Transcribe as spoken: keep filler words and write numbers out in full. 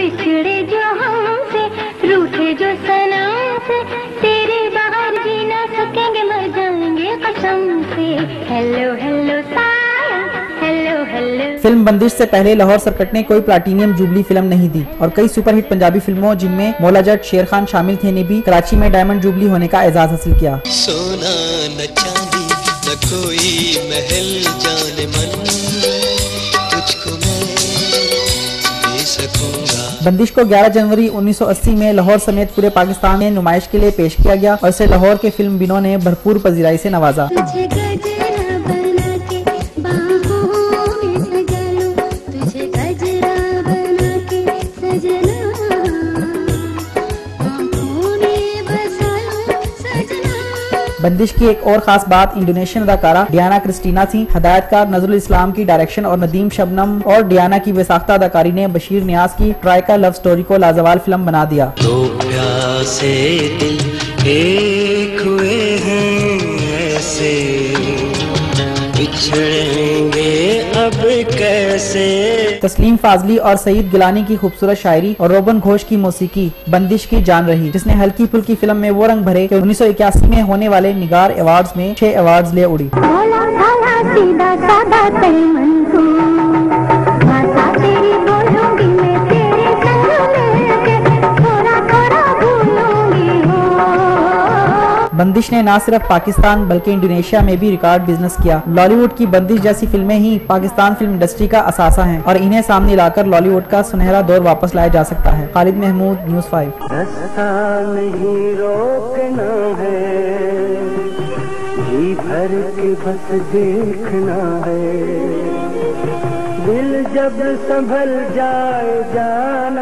बिछड़े जो हमसे, रूठे जो सनम से, तेरे बगैर जी ना सकेंगे, मर जाएंगे कसम से। हेलो हेलो साया, हेलो हेलो। फिल्म बंदिश से पहले लाहौर सर्किट ने कोई प्लाटिनियम जुबली फिल्म नहीं दी और कई सुपरहिट पंजाबी फिल्मों जिनमें मौला जट, शेर खान शामिल थे ने भी कराची में डायमंड जुबली होने का एजाज हासिल किया। सोना न चांदी न कोई महल जाने मन, तुझको मैं दे सकूंगा। बंदिश को ग्यारह जनवरी उन्नीस सौ अस्सी में लाहौर समेत पूरे पाकिस्तान में नुमाइश के लिए पेश किया गया और इसे लाहौर के फिल्म बिनों ने भरपूर पजीराई से नवाजा। बंदिश की एक और खास बात इंडोनेशियन अदाकारा डियाना क्रिस्टीना थी। हदायतकार नजरुल इस्लाम की डायरेक्शन और नदीम शबनम और डियाना की बेसाख्ता अदाकारी ने बशीर नियाज की ट्राई का लव स्टोरी को लाजवाब फिल्म बना दिया। दो प्यासे दिल एक हुए हैं ऐसे, बिछड़ेंगे अब कैसे। तस्लीम फाजली और सईद गिलानी की खूबसूरत शायरी और रोबन घोष की मौसीकी बंदिश की जान रही, जिसने हल्की फुल्की फिल्म में वो रंग भरे कि उन्नीस सौ इक्यासी में होने वाले निगार अवार्ड्स में छह अवार्ड्स ले उड़ी। बंदिश ने न सिर्फ पाकिस्तान बल्कि इंडोनेशिया में भी रिकॉर्ड बिजनेस किया। लॉलीवुड की बंदिश जैसी फिल्में ही पाकिस्तान फिल्म इंडस्ट्री का असासा हैं और इन्हें सामने लाकर लॉलीवुड का सुनहरा दौर वापस लाया जा सकता है। Khalid Mahmood, news five. रास्ता नहीं रोकना है, जी भर के बस देखना है, दिल जब संभल जाए जान